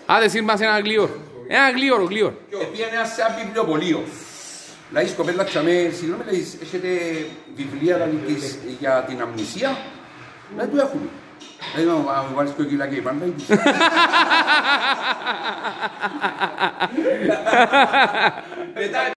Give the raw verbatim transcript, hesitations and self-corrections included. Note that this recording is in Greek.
Α, εσύ μας ένα γλύωρο. Ένα γλύωρο, γλύωρο. Πήγαινε σε ένα βιβλιοπωλείο. Λέει σκοπέλα τσαμέ, συγγνώμη, λέει, έχετε βιβλία της για την αμνησία. Δεν το έχουμε. Λέει, μα μου βάλεις κοκκίλα και η πάντα ή